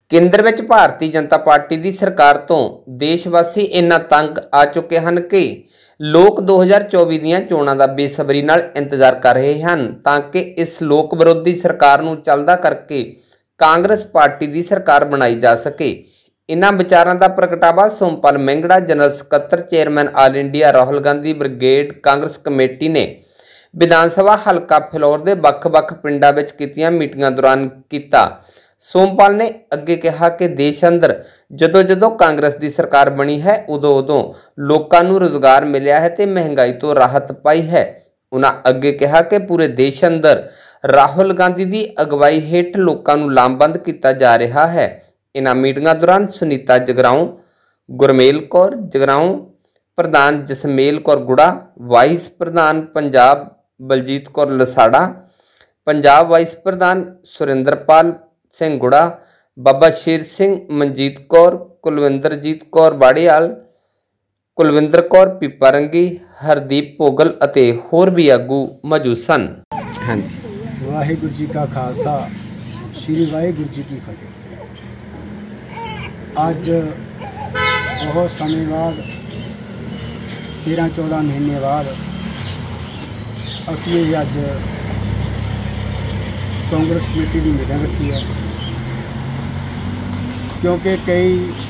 ਕੇਂਦਰ ਵਿੱਚ ਭਾਰਤੀ ਜਨਤਾ ਪਾਰਟੀ ਦੀ ਸਰਕਾਰ ਤੋਂ ਦੇਸ਼ ਵਾਸੀ ਇੰਨਾ ਤੰਗ ਆ ਚੁੱਕੇ ਹਨ ਕਿ ਲੋਕ 2024 ਦੀਆਂ ਚੋਣਾਂ ਦਾ ਬੇਸਬਰੀ ਨਾਲ ਇੰਤਜ਼ਾਰ ਕਰ ਰਹੇ ਹਨ ਤਾਂ ਕਿ ਇਸ ਲੋਕ ਵਿਰੋਧੀ ਸਰਕਾਰ ਨੂੰ ਚੱਲਦਾ ਕਰਕੇ ਕਾਂਗਰਸ ਪਾਰਟੀ ਦੀ ਸਰਕਾਰ ਬਣਾਈ ਜਾ ਸਕੇ। ਇਨ੍ਹਾਂ ਵਿਚਾਰਾਂ ਦਾ ਪ੍ਰਗਟਾਵਾ ਸੋਮਪਾਲ ਮਹਿੰਗੜਾ ਜਨਰਲ ਸਕੱਤਰ chairman all India Rahul Gandhi brigade Congress committee ਨੇ ਵਿਧਾਨ ਸਭਾ ਹਲਕਾ ਫਿਲੌਰ ਦੇ ਵੱਖ-ਵੱਖ ਪਿੰਡਾਂ ਵਿੱਚ ਕੀਤੀਆਂ ਮੀਟਿੰਗਾਂ ਦੌਰਾਨ ਕੀਤਾ। सोमपाल ने अगे कहा कि देश अंदर जदों कांग्रेस की सरकार बनी है उदों लोगों को रोजगार मिलया है तो महंगाई तो राहत पाई है। उन्होंने अगे कहा कि पूरे देश अंदर राहुल गांधी की अगवाई हेठ लोगों को लामबंद किया जा रहा है। इन्हां मीटिंगां दौरान सुनीता जगराऊं, गुरमेल कौर जगराऊं, प्रधान जसमेल कौर गुड़ा, वाइस प्रधान पंजाब बलजीत कौर लसाड़ा, पंजाब वाइस प्रधान सुरेंद्रपाल सिंह गुड़ा, बाबा शेर सिंह, मनजीत कौर, कुलविंदरजीत कौर बाड़ीवाल, कुलविंदर कौर पीपारंगी, हरदीप भोगल अते होर भी आगू मौजूद सन। हाँ जी, वाहिगुरू जी का खालसा श्री वाहिगुरू जी की फतेह। अज बहुत समय बाद 13-14 महीने बाद असीं अज कांग्रेस कमेटी की मीटिंग रखी है क्योंकि कई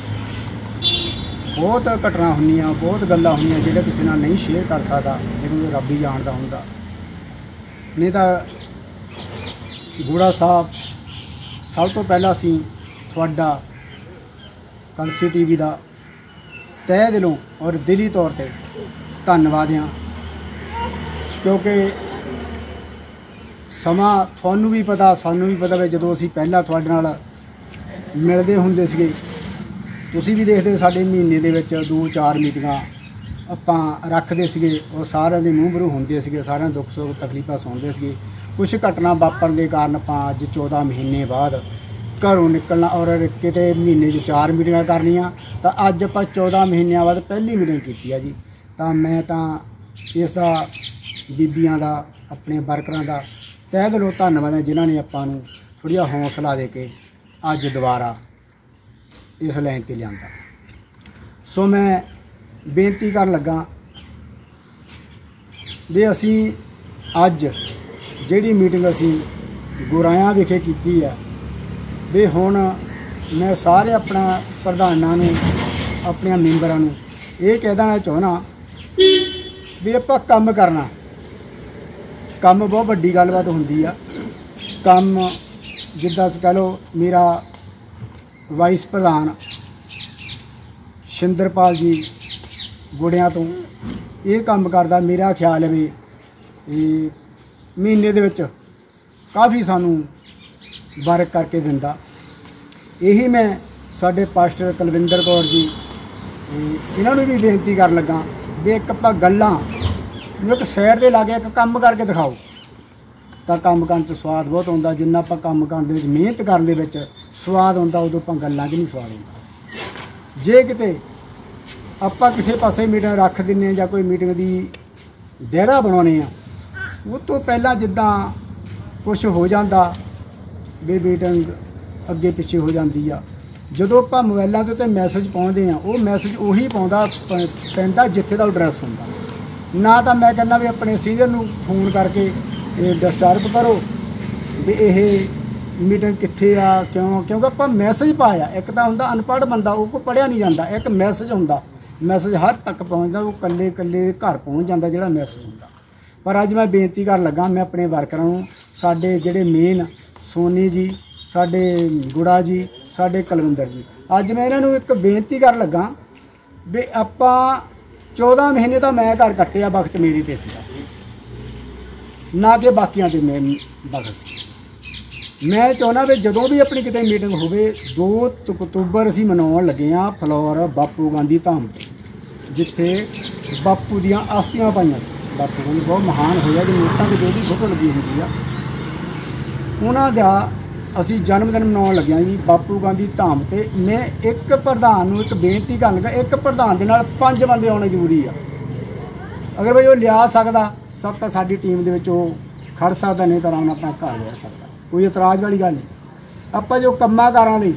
बहुत घटना होंदियां बहुत गल्लां होंदियां जिहड़े किसी नाल नहीं शेयर कर सकदा, जिन्होंने रब ही जानदा हुंदा। नहीं तो गुड़ा साहब सब तो पहला असीं तुहाडा कलसी टीवी का तह दिलों और दिली तौर पर धन्नवाद हां क्योंकि समा थानू भी पता सानू भी पता भी जो असीं पहला तुहाडे नाल मिलते हुंदे सीगे, तुसीं भी देखते साडे महीने दे विच 2-4 मीटिंगां आपां रखदे सीगे और सारिआं दे मूँह भरू हुंदे सीगे, सारिआं दुख सुख तकलीफां सुणदे सीगे। कुछ घटना वापरन दे कारण आपां अज 14 महीने बाद घरों निकलना और किते महीने 'च 4 मीटिंगां करनियां तां अज आपां 14 महीनों बाद पहली मीटिंग कीती है जी। तां मैं तां इसदा बीबियां दा अपने वर्करां दा तह दिलों धन्नवाद है जिन्होंने आपां नूं थोड़ा हौसला दे के अज दोबारा इस लाइन पर लिया। सो मैं बेनती कर लगा भी असी अज जिहड़ी मीटिंग असी गुरायां विखे कीती है भी हुण मैं सारे अपना प्रधानां नूं अपने मैंबरां नूं ये कह देना चाहुंदा भी आपां काम करना, काम बहुत वड्डी गलबात होंदी आ। काम जिद्दां कह लो मेरा वाइस प्रधान शिंदरपाल जी गुड़िया तो ये काम करदा, मेरा ख्याल है भी महीने दे विच काफ़ी सानू वर्क करके दिंदा। यही मैं साडे पास्टर कुलविंदर कौर जी इन्होंने भी बेनती कर लगा भी एक आपां गल्लां एक साइड ते ला के एक काम करके दिखाओ तो काम करन च स्वाद बहुत आता। जिन्ना आपां काम करन दे विच मेहनत करन दे विच स्वाद आता उदों आपां गल्लां च नहीं स्वाद आता। जे किते आपां किसी पासे मीटिंग रख दिंदे जां कोई मीटिंग दी दायरा बनाउने आ उस तो पहला जिद्दां कुछ हो जाता भी मीटिंग अगे पिछे हो जाती आ। जदों आपां मोबाइलों के उत्ते मैसेज पाउंदे आ वो मैसेज उही पाउंदा पैंदा जिथे दा एड्रैस हुंदा ना। तो मैं कहना भी अपने सीनियर नूं फोन करके डिस्टर्ब करो भी ये मीटिंग कित्थे आ क्यों, क्योंकि आपां मैसेज पाया एक तो हुंदा अनपढ़ बंदा वो को पढ़िया नहीं जाता, एक मैसेज हुंदा मैसेज हर तक पहुँचता वो कल्ले कल्ले घर पहुँच जाता जिहड़ा मैसेज हुंदा। पर अज मैं बेनती कर लगा मैं अपने वर्करां नूं साडे जिहड़े मेन सोनी जी साडे गुड़ा जी साडे कुलविंदर जी अज मैं इन्हां नूं एक बेनती कर लगा भी आपां 14 महीने तो मैं घर कट्टिया वक्त मेरी ते सीगा ना कि बाकियां ते मैं वक्त सी। मैं चाहुंदा भी जदों भी अपनी किते मीटिंग होवे 2 अक्तूबर असीं मनाउण लगे हां फिलौर बापू गांधी धाम ते जिथे बापू दियां आसियां पाईयां सी। बापू गांधी बहुत महान होया जो नोटां ते जो भी फोटो लगी हुंदी आ उन्हां दा असीं जन्मदिन मनाउण लगे जी बापू गांधी धाम ते। मैं एक प्रधान नूं एक बेनती कर लगा एक प्रधान दे नाल 5 बंदे आउणे जरूरी आ। अगर भाई वो लिया सकदा सब तो साडी टीम दे विच खड़ सकदा नहीं तो आराम नाल अपना घर रह सकदा, कोई इतराज़ वाली गल नहीं। आपां जो कम्मां कारां लई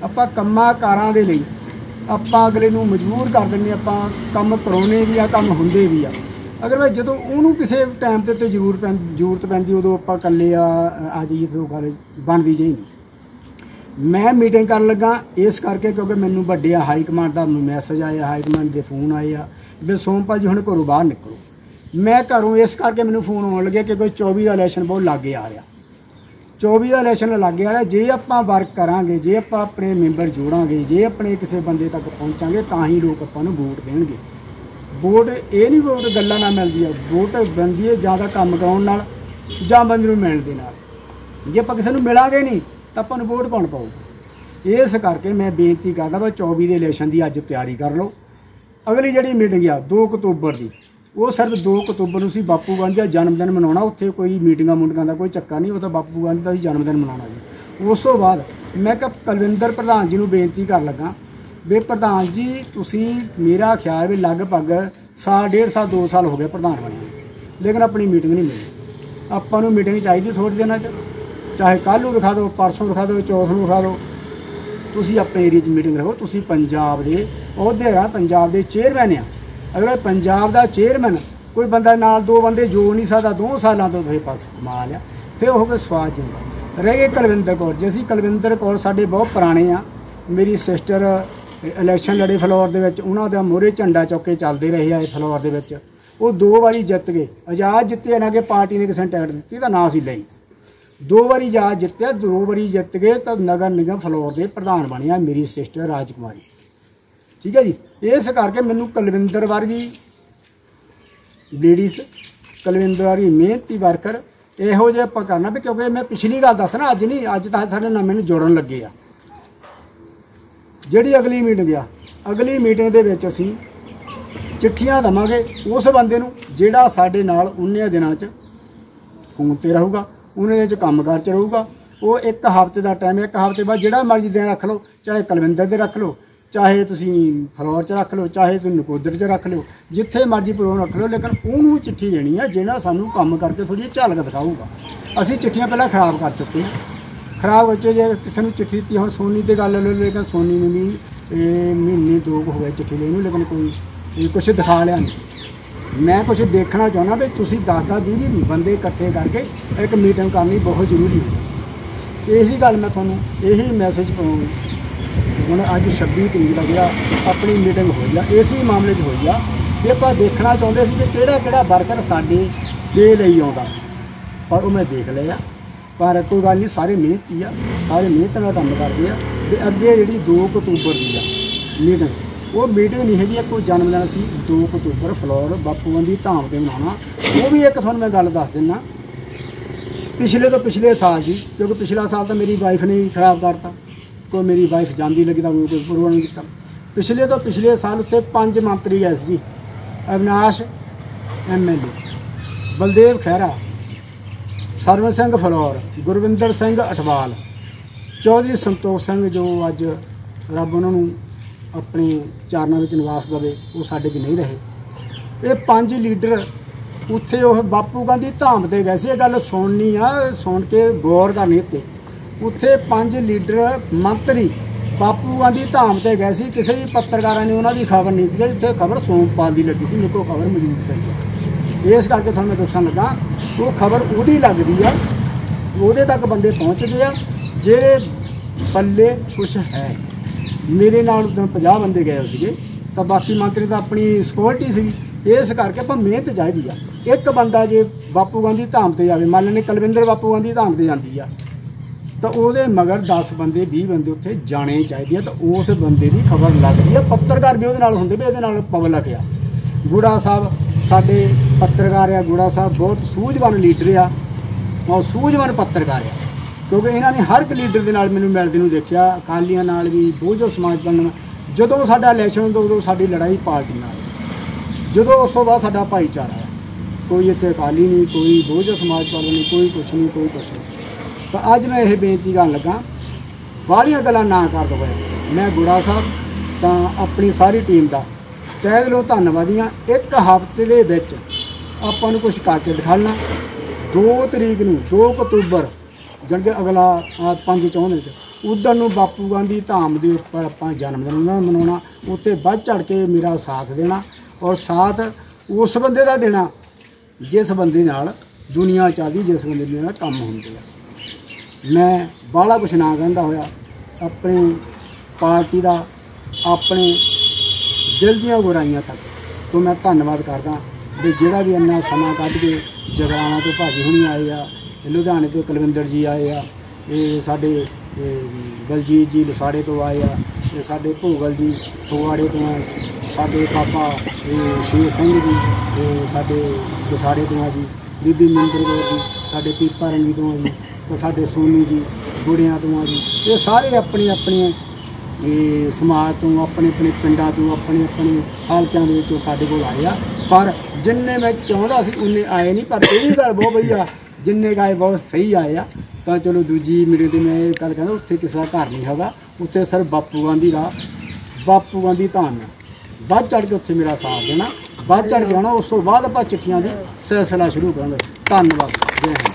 ਆਪਾਂ ਕੰਮਾਂ ਕਾਰਾਂ ਦੇ ਲਈ ਆਪਾਂ ਅਗਲੇ ਨੂੰ ਮਜਬੂਰ ਕਰ ਦਿੰਦੇ, ਆਪਾਂ ਕੰਮ ਕਰਾਉਣੇ ਵੀ ਆ, ਕੰਮ ਹੁੰਦੇ ਵੀ ਆ। ਅਗਰ ਜਦੋਂ ਉਹਨੂੰ ਕਿਸੇ ਟਾਈਮ ਤੇ ਜ਼ਰੂਰਤ ਪੈਂਦੀ ਉਦੋਂ ਆਪਾਂ ਇਕੱਲੇ ਆ ਜਾਈਏ, ਫਿਰ ਉਹ ਗੱਲ ਬਣਦੀ ਜਿਹੀ ਨਹੀਂ। ਮੈਂ ਮੀਟਿੰਗ ਕਰਨ ਲੱਗਾ ਇਸ ਕਰਕੇ ਕਿਉਂਕਿ ਮੈਨੂੰ ਵੱਡੇ ਹਾਈ ਕਮਾਂਡ ਦਾ ਮੈਸੇਜ ਆਇਆ, ਹਾਈ ਕਮਾਂਡ ਦੇ ਫੋਨ ਆਏ ਆ ਵੀ ਸੋਮਪਾਲ ਜੀ ਹੁਣ ਘਰੋਂ ਬਾਹਰ ਨਿਕਲੋ। ਮੈਂ ਘਰੋਂ ਇਸ ਕਰਕੇ ਮੈਨੂੰ ਫੋਨ ਆਉਣ ਲੱਗਿਆ ਕਿ ਕੋਈ 24 ਦਾ ਇਲੈਕਸ਼ਨ ਬਹੁਤ ਲਾਗੇ ਆ ਰਿਹਾ, 24 ਦਾ ਇਲੈਕਸ਼ਨ ਲਾਗੇ ਆ ਰਿਹਾ। ਜੇ ਆਪਾਂ ਵਰਕ ਕਰਾਂਗੇ, ਜੇ ਆਪਾਂ ਆਪਣੇ ਮੈਂਬਰ ਜੋੜਾਂਗੇ, ਜੇ ਆਪਣੇ ਕਿਸੇ ਬੰਦੇ ਤੱਕ ਪਹੁੰਚਾਂਗੇ ਤਾਂ ਹੀ ਲੋਕ ਆਪਾਂ ਨੂੰ ਵੋਟ ਦੇਣਗੇ। ਵੋਟ ਇਹ ਨਹੀਂ ਵੋਟ ਗੱਲਾਂ ਨਾਲ ਮਿਲਦੀ ਆ, ਵੋਟ ਬਣਦੀ ਹੈ ਜਾਂ ਤਾਂ ਕੰਮ ਕਰਾਉਣ ਨਾਲ ਜਾਂ ਬੰਦੇ ਨੂੰ ਮਿਲਣ ਦੇ ਨਾਲ। ਜੇ ਆਪਾਂ ਕਿਸੇ ਨੂੰ ਮਿਲਾਂਗੇ ਨਹੀਂ ਤਾਂ ਆਪਾਂ ਨੂੰ ਵੋਟ ਕੌਣ ਪਾਊਗਾ। ਇਸ ਕਰਕੇ ਮੈਂ ਬੇਨਤੀ ਕਰਦਾ ਵਾ 24 ਦੇ ਇਲੈਕਸ਼ਨ ਦੀ ਅੱਜ ਤਿਆਰੀ ਕਰ ਲਓ। ਅਗਲੀ ਜਿਹੜੀ ਮੀਟਿੰਗ ਆ 2 ਅਕਤੂਬਰ ਦੀ, ਉਹ ਸਿਰਫ 2 ਅਕਤੂਬਰ ਨੂੰ ਸੀ ਬਾਪੂ ਗਾਂਧੀ ਦਾ ਜਨਮ ਦਿਨ ਮਨਾਉਣਾ। ਉੱਥੇ ਕੋਈ ਮੀਟਿੰਗਾਂ ਮੁੰਡਿੰਗਾਂ ਦਾ ਕੋਈ ਚੱਕਰ ਨਹੀਂ, ਉਹ ਤਾਂ ਬਾਪੂ ਗਾਂਧੀ ਦਾ ਹੀ ਜਨਮ ਦਿਨ ਮਨਾਉਣਾ ਜੀ। ਉਸ ਤੋਂ ਬਾਅਦ ਮੈਂ ਕਿਹਾ ਕੁਲਵਿੰਦਰ ਪ੍ਰਧਾਨ ਜੀ ਨੂੰ ਬੇਨਤੀ ਕਰਨ ਲੱਗਾ ਵੀ ਪ੍ਰਧਾਨ ਜੀ ਤੁਸੀਂ, ਮੇਰਾ ਖਿਆਲ ਵੀ ਲਗਭਗ ਸਾਲ, 1.5 ਸਾਲ, 2 ਸਾਲ ਹੋ ਗਏ ਪ੍ਰਧਾਨ ਬਣੇ, ਲੇਕਿਨ ਆਪਣੀ ਮੀਟਿੰਗ ਨਹੀਂ ਮਿਲੀ। ਆਪਾਂ ਨੂੰ ਮੀਟਿੰਗ ਚਾਹੀਦੀ ਥੋੜ੍ਹੇ ਦਿਨਾਂ 'ਚ, ਚਾਹੇ ਕੱਲ੍ਹ ਨੂੰ ਵਿਖਾ ਦਿਓ, ਪਰਸੋਂ ਵਿਖਾ ਦਿਓ, ਚੌਥ ਨੂੰ ਵਿਖਾ ਦਿਓ। ਤੁਸੀਂ ਆਪਣੇ ਏਰੀਏ 'ਚ ਮੀਟਿੰਗ ਰੱਖੋ। ਤੁਸੀਂ ਪੰਜਾਬ ਦੇ ਅਹੁਦੇ ਆ, ਪੰਜਾਬ ਦੇ ਚੇਅਰਮੈਨ ਆ। ਅਗਰ ਪੰਜਾਬ ਦਾ ਚੇਅਰਮੈਨ ਕੋਈ ਬੰਦਾ ਨਾਲ 2 ਬੰਦੇ ਜੋੜ ਨਹੀਂ ਸਕਦਾ 2 ਸਾਲਾਂ ਤੋਂ, ਫਿਰ ਪਾਸ ਕਮਾਲ ਆ। ਫਿਰ ਉਹ ਕੋਈ ਸਵਾਦ ਜਿੰਦਾ ਰਹਿ ਗਏ ਕੁਲਵਿੰਦਰ ਕੌਰ ਜੀ। ਅਸੀਂ ਕੁਲਵਿੰਦਰ ਕੌਰ ਸਾਡੇ ਬਹੁਤ ਪੁਰਾਣੇ ਆ। ਮੇਰੀ ਸਿਸਟਰ ਇਲੈਕਸ਼ਨ ਲੜੇ ਫਲੋਰ ਦੇ ਵਿੱਚ, ਉਹਨਾਂ ਦਾ ਮੋਹਰੇ ਝੰਡਾ ਚੁੱਕ ਕੇ ਚੱਲਦੇ ਰਹੇ ਆ ਫਲੋਰ ਦੇ ਵਿੱਚ। ਉਹ 2 ਵਾਰੀ ਜਿੱਤ ਗਏ, ਆਜ਼ਾਦ ਜਿੱਤੇ ਇਹਨਾਂ ਕਿ ਪਾਰਟੀ ਨੇ ਕਿਸੇ ਨੂੰ ਟਿਕਟ ਦਿੱਤੀ ਤਾਂ ਨਾਂ ਸੀ ਲਈ। 2 ਵਾਰੀ ਆਜ਼ਾਦ ਜਿੱਤਿਆ, 2 ਵਾਰੀ ਜਿੱਤ ਗਏ ਤਾਂ ਨਗਰ ਨਿਗਮ ਫਲੋਰ ਦੇ ਪ੍ਰਧਾਨ ਬਣਿਆ ਮੇਰੀ ਸਿਸਟਰ ਰਾਜਕੁਮਾਰੀ। ਠੀਕ ਹੈ ਜੀ। ਇਸ ਕਰਕੇ ਮੈਨੂੰ ਕੁਲਵਿੰਦਰ ਵਰਗੀ ਲੇਡੀਜ਼, ਕੁਲਵਿੰਦਰ ਵਰਗੀ ਮਿਹਨਤੀ ਵਰਕਰ ਇਹੋ ਜਿਹੇ ਆਪਾਂ ਕਰਨਾ ਵੀ, ਕਿਉਂਕਿ ਮੈਂ ਪਿਛਲੀ ਗੱਲ ਦੱਸਣਾ, ਅੱਜ ਨਹੀਂ, ਅੱਜ ਤਾਂ ਸਾਡੇ ਨਾਲ ਮੈਨੂੰ ਜੋੜਨ ਲੱਗੇ ਆ। ਜਿਹੜੀ ਅਗਲੀ ਮੀਟਿੰਗ ਆ, ਅਗਲੀ ਮੀਟਿੰਗ ਦੇ ਵਿੱਚ ਅਸੀਂ ਚਿੱਠੀਆਂ ਦੇਵਾਂਗੇ ਉਸ ਬੰਦੇ ਨੂੰ ਜਿਹੜਾ ਸਾਡੇ ਨਾਲ ਉਨੇ ਦਿਨਾਂ 'ਚ ਫੋਨ 'ਤੇ ਰਹੂਗਾ, ਉਨੇ ਦਿਨਾਂ 'ਚ ਕੰਮਕਾਰ 'ਚ ਰਹੂਗਾ। ਉਹ 1 ਹਫ਼ਤੇ ਦਾ ਟਾਈਮ, 1 ਹਫ਼ਤੇ ਬਾਅਦ ਜਿਹੜਾ ਮਰਜ਼ੀ ਦਿਨ ਰੱਖ ਲਓ, ਚਾਹੇ ਕੁਲਵਿੰਦਰ ਦੇ ਰੱਖ ਲਓ, ਚਾਹੇ ਤੁਸੀਂ ਫਲੋਰ 'ਚ ਰੱਖ ਲਓ, ਚਾਹੇ ਤੁਸੀਂ ਨਕੋਦਰ 'ਚ ਰੱਖ ਲਿਓ, ਜਿੱਥੇ ਮਰਜ਼ੀ ਪ੍ਰੋਗਰਾਮ ਰੱਖ ਲਓ, ਲੇਕਿਨ ਉਹਨੂੰ ਚਿੱਠੀ ਦੇਣੀ ਆ ਜਿਹੜਾ ਸਾਨੂੰ ਕੰਮ ਕਰਕੇ ਥੋੜ੍ਹੀ ਝਲਕ ਦਿਖਾਊਗਾ। ਅਸੀਂ ਚਿੱਠੀਆਂ ਪਹਿਲਾਂ ਖਰਾਬ ਕਰ ਚੁੱਕੇ ਹਾਂ। ਖਰਾਬ ਹੋ ਜੇ ਕਿਸੇ ਨੂੰ ਚਿੱਠੀ ਦਿੱਤੀ, ਹੁਣ ਸੋਨੀ 'ਤੇ ਗੱਲ ਲੈ, ਲੇਕਿਨ ਸੋਨੀ ਨੂੰ ਵੀ ਮਹੀਨੇ 2 ਹੋ ਗਏ ਚਿੱਠੀ ਲੈਣ ਨੂੰ, ਲੇਕਿਨ ਕੋਈ ਕੁਛ ਦਿਖਾ ਲਿਆ ਨਹੀਂ। ਮੈਂ ਕੁਛ ਦੇਖਣਾ ਚਾਹੁੰਦਾ ਵੀ ਤੁਸੀਂ 10-20 ਬੰਦੇ ਇਕੱਠੇ ਕਰਕੇ ਇੱਕ ਮੀਟਿੰਗ ਕਰਨੀ ਬਹੁਤ ਜ਼ਰੂਰੀ ਹੈ। ਇਹੀ ਗੱਲ ਮੈਂ ਤੁਹਾਨੂੰ ਇਹੀ ਮੈਸੇਜ ਪਾਉਂਗਾ। ਹੁਣ ਅੱਜ 26 ਤਰੀਕ ਦਾ ਜਿਹੜਾ ਆਪਣੀ ਮੀਟਿੰਗ ਹੋਈ ਆ, ਇਸੇ ਮਾਮਲੇ 'ਚ ਹੋਈ ਆ ਕਿ ਆਪਾਂ ਦੇਖਣਾ ਚਾਹੁੰਦੇ ਸੀ ਕਿ ਕਿਹੜਾ ਵਰਕਰ ਸਾਡੇ ਦੇ ਲਈ ਆਉਂਦਾ, ਪਰ ਉਹ ਮੈਂ ਦੇਖ ਲਿਆ। ਪਰ ਕੋਈ ਗੱਲ ਨਹੀਂ, ਸਾਰੇ ਮਿਹਨਤੀ ਆ, ਸਾਰੇ ਮਿਹਨਤ ਨਾਲ ਕੰਮ ਕਰਦੇ ਆ। ਅਤੇ ਅੱਗੇ ਜਿਹੜੀ 2 ਅਕਤੂਬਰ ਦੀ ਆ ਮੀਟਿੰਗ, ਉਹ ਮੀਟਿੰਗ ਨਹੀਂ ਹੈਗੀ, ਕੋਈ ਜਨਮ ਦਿਨ ਸੀ 2 ਅਕਤੂਬਰ ਫਲੋਰ ਬਾਪੂ ਦੀ ਧਾਮ 'ਤੇ ਮਨਾਉਣਾ। ਉਹ ਵੀ ਇੱਕ ਤੁਹਾਨੂੰ ਮੈਂ ਗੱਲ ਦੱਸ ਦਿੰਦਾ, ਪਿਛਲੇ ਤੋਂ ਪਿਛਲੇ ਸਾਲ ਜੀ, ਕਿਉਂਕਿ ਪਿਛਲਾ ਸਾਲ ਤਾਂ ਮੇਰੀ ਵਾਈਫ ਨੇ ਹੀ ਖਰਾਬ ਕਰਤਾ, ਕੋਈ ਮੇਰੀ ਵਾਈਫ ਜਾਂਦੀ ਲੱਗੀ ਤਾਂ ਕੋਈ ਪ੍ਰੋਗਰਾਮ ਨਹੀਂ ਕੀਤਾ। ਪਿਛਲੇ ਤੋਂ ਪਿਛਲੇ ਸਾਲ ਉੱਥੇ 5 ਮੰਤਰੀ ਗਏ ਸੀ ਜੀ। ਅਵਿਨਾਸ਼ MLA, ਬਲਦੇਵ ਖਹਿਰਾ, ਸਰਵਨ ਸਿੰਘ ਫਲੋਰ, ਗੁਰਵਿੰਦਰ ਸਿੰਘ ਅਟਵਾਲ, ਚੌਧਰੀ ਸੰਤੋਖ ਸਿੰਘ ਜੋ ਅੱਜ ਰੱਬ ਉਹਨਾਂ ਨੂੰ ਆਪਣੇ ਚਰਨਾਂ ਵਿੱਚ ਨਿਵਾਸ ਦੇਵੇ, ਉਹ ਸਾਡੇ 'ਚ ਨਹੀਂ ਰਹੇ। ਇਹ 5 ਲੀਡਰ ਉੱਥੇ ਉਹ ਬਾਪੂ ਗਾਂਧੀ ਧਾਮ 'ਤੇ ਗਏ ਸੀ। ਇਹ ਗੱਲ ਸੁਣਨੀ ਆ, ਸੁਣ ਕੇ ਗੌਰ ਕਰਨੀ ਉੱਤੇ। ਉੱਥੇ 5 ਲੀਡਰ ਮੰਤਰੀ ਬਾਪੂ ਗਾਂਧੀ ਧਾਮ 'ਤੇ ਗਏ ਸੀ। ਕਿਸੇ ਵੀ ਪੱਤਰਕਾਰਾਂ ਨੇ ਉਹਨਾਂ ਦੀ ਖਬਰ ਨਹੀਂ ਦਿੱਤੀ। ਉੱਥੇ ਖਬਰ ਸੋਮਪਾਲ ਦੀ ਲੱਗੀ ਸੀ, ਮੇਰੇ ਕੋਲ ਖਬਰ ਮੌਜੂਦ ਹੈ। ਇਸ ਕਰਕੇ ਤੁਹਾਨੂੰ ਮੈਂ ਦੱਸਣ ਲੱਗਾ, ਉਹ ਖਬਰ ਉਹਦੀ ਲੱਗਦੀ ਆ, ਉਹਦੇ ਤੱਕ ਬੰਦੇ ਪਹੁੰਚਦੇ ਆ ਜਿਹੜੇ ਪੱਲੇ ਕੁਛ ਹੈ। ਮੇਰੇ ਨਾਲ ਉਦੋਂ 50 ਬੰਦੇ ਗਏ ਸੀਗੇ, ਤਾਂ ਬਾਕੀ ਮੰਤਰੀ ਤਾਂ ਆਪਣੀ ਸਿਕਿਉਰਿਟੀ ਸੀ। ਇਸ ਕਰਕੇ ਆਪਾਂ ਮਿਹਨਤ ਚਾਹੀਦੀ ਆ। ਇੱਕ ਬੰਦਾ ਜੇ ਬਾਪੂ ਗਾਂਧੀ ਧਾਮ 'ਤੇ ਜਾਵੇ, ਮੰਨ ਲੈਣੇ ਕੁਲਵਿੰਦਰ ਬਾਪੂ ਗਾਂਧੀ ਧਾਮ 'ਤੇ ਜਾਂਦੀ ਆ, ਤਾਂ ਉਹਦੇ ਮਗਰ 10 ਬੰਦੇ 20 ਬੰਦੇ ਉੱਥੇ ਜਾਣੇ ਚਾਹੀਦੇ ਆ। ਤਾਂ ਉਸ ਬੰਦੇ ਦੀ ਖਬਰ ਲੱਗਦੀ ਆ, ਪੱਤਰਕਾਰ ਵੀ ਉਹਦੇ ਨਾਲ ਹੁੰਦੇ ਵੀ ਇਹਦੇ ਨਾਲ ਪਬਲਿਕ ਆ। ਗੁੜਾ ਸਾਹਿਬ ਸਾਡੇ ਪੱਤਰਕਾਰ ਆ, ਗੁੜਾ ਸਾਹਿਬ ਬਹੁਤ ਸੂਝਵਾਨ ਲੀਡਰ ਆ, ਉਹ ਸੂਝਵਾਨ ਪੱਤਰਕਾਰ ਆ, ਕਿਉਂਕਿ ਇਹਨਾਂ ਨੇ ਹਰ ਇੱਕ ਲੀਡਰ ਦੇ ਨਾਲ ਮੈਨੂੰ ਮਿਲਦੇ ਨੂੰ ਦੇਖਿਆ। ਅਕਾਲੀਆਂ ਨਾਲ ਵੀ, ਬਹੁਜਨ ਸਮਾਜ ਪਾਰਟੀ, ਜਦੋਂ ਸਾਡਾ ਇਲੈਕਸ਼ਨ ਹੁੰਦਾ ਉਦੋਂ ਸਾਡੀ ਲੜਾਈ ਪਾਰਟੀ ਨਾਲ, ਜਦੋਂ ਉਸ ਤੋਂ ਬਾਅਦ ਸਾਡਾ ਭਾਈਚਾਰਾ ਹੈ। ਕੋਈ ਇੱਥੇ ਅਕਾਲੀ ਨਹੀਂ, ਕੋਈ ਬਹੁਜਨ ਸਮਾਜ ਪਾਰਟੀ ਨਹੀਂ, ਕੋਈ ਕੁਛ ਨਹੀਂ, ਕੋਈ ਕੁਛ ਨਹੀਂ। ਤਾਂ ਅੱਜ ਮੈਂ ਇਹ ਬੇਨਤੀ ਕਰਨ ਲੱਗਾ, ਬਾਹਲੀਆਂ ਗੱਲਾਂ ਨਾ ਕਰਦੇ ਹੋਏ ਮੈਂ ਗੁੜਾ ਸਾਹਿਬ ਤਾਂ ਆਪਣੀ ਸਾਰੀ ਟੀਮ ਦਾ ਤਹਿ ਦਿਲੋਂ ਧੰਨਵਾਦੀਆਂ। 1 ਹਫ਼ਤੇ ਦੇ ਵਿੱਚ ਆਪਾਂ ਨੂੰ ਕੁਛ ਕਰਕੇ ਦਿਖਾਉਣਾ। 2 ਤਰੀਕ ਨੂੰ 2 ਅਕਤੂਬਰ, ਜਾਣੀ ਕਿ ਅਗਲਾ 5 ਚਾਹੁੰਦੇ उधर ਨੂੰ ਬਾਪੂ ਗਾਂਧੀ ਧਾਮ ਦੇ ਉੱਪਰ ਆਪਾਂ ਜਨਮ ਦਿਨ ਉਹਨਾਂ ਦਾ ਮਨਾਉਣਾ, ਉੱਥੇ ਵੱਧ ਚੜ ਕੇ ਮੇਰਾ ਸਾਥ ਦੇਣਾ ਔਰ ਸਾਥ ਉਸ ਬੰਦੇ ਦਾ ਦੇਣਾ ਜਿਸ ਬੰਦੇ ਨਾਲ ਦੁਨੀਆ ਚੱਲਦੀ, ਜਿਸ ਬੰਦੇ ਦੇ ਨਾਲ ਕੰਮ ਹੁੰਦੇ ਆ। ਮੈਂ ਬਾਹਲਾ ਕੁਛ ਨਾ ਕਹਿੰਦਾ ਹੋਇਆ ਆਪਣੀ ਪਾਰਟੀ ਦਾ, ਆਪਣੇ ਦਿਲ ਦੀਆਂ ਗੁਰਾਈਆਂ ਤੱਕ ਤੋਂ ਮੈਂ ਧੰਨਵਾਦ ਕਰਦਾ ਵੀ ਜਿਹੜਾ ਵੀ ਇੰਨਾ ਸਮਾਂ ਕੱਢ ਕੇ ਜਗਰਾਵਾਂ ਤੋਂ ਭਾਜੀ ਹੁਣੀ ਆਏ ਆ, ਲੁਧਿਆਣੇ ਤੋਂ ਕੁਲਵਿੰਦਰ ਜੀ ਆਏ ਆ, ਇਹ ਸਾਡੇ ਬਲਜੀਤ ਜੀ ਲਸਾੜੇ ਤੋਂ ਆਏ ਆ, ਇਹ ਸਾਡੇ ਭੋਗਲ ਜੀ ਫਗਵਾੜੇ ਤੋਂ ਆ, ਸਾਡੇ ਪਾਪਾ ਸ਼ੇਰ ਸਿੰਘ ਜੀ ਸਾਡੇ ਲਸਾੜੇ ਤੋਂ ਆ ਜੀ, ਬੀਬੀ ਮਹਿੰਦਰ ਕੌਰ ਜੀ ਸਾਡੇ ਪੀਪਾ ਰੰਗੀ ਤੋਂ ਆ ਜੀ, ਤੇ ਸਾਡੇ ਸੋਨੀ ਜੀ ਗੁੜਿਆਂ ਤੋਂ ਆ ਜੀ। ਇਹ ਸਾਰੇ ਆਪਣੇ ਆਪਣੇ ਇਹ ਸਮਾਜ ਤੋਂ, ਆਪਣੇ ਆਪਣੇ ਪਿੰਡਾਂ ਤੋਂ, ਆਪਣੇ ਆਪਣੇ ਹਲਕਿਆਂ ਦੇ ਵਿੱਚੋਂ ਸਾਡੇ ਕੋਲ ਆਏ ਆ। ਪਰ ਜਿੰਨੇ ਮੈਂ ਚਾਹੁੰਦਾ ਸੀ ਉਨੇ ਆਏ ਨਹੀਂ, ਪਰ ਇਹ ਵੀ ਗੱਲ ਬਹੁਤ ਵਧੀਆ ਜਿੰਨੇ ਆਏ ਬਹੁਤ ਸਹੀ ਆਏ ਆ। ਤਾਂ ਚਲੋ ਦੂਜੀ ਮੀਟਿੰਗ 'ਤੇ ਮੈਂ ਇਹ ਗੱਲ ਕਹਿੰਦਾ ਉੱਥੇ ਕਿਸੇ ਦਾ ਘਰ ਨਹੀਂ ਹੈਗਾ, ਉੱਥੇ ਸਿਰਫ ਬਾਪੂ ਗਾਂਧੀ ਧਾਮ ਹੈ। ਵੱਧ ਚੜ੍ਹ ਕੇ ਉੱਥੇ ਮੇਰਾ ਸਾਥ ਦੇਣਾ, ਵੱਧ ਚੜ੍ਹ ਕੇ ਆਉਣਾ। ਉਸ ਤੋਂ ਬਾਅਦ ਆਪਾਂ ਚਿੱਠੀਆਂ ਦੀ ਸਿਲਸਿਲਾ ਸ਼ੁਰੂ ਕਰਾਂਗੇ। ਧੰਨਵਾਦ। ਜੈ ਹਿੰਦ।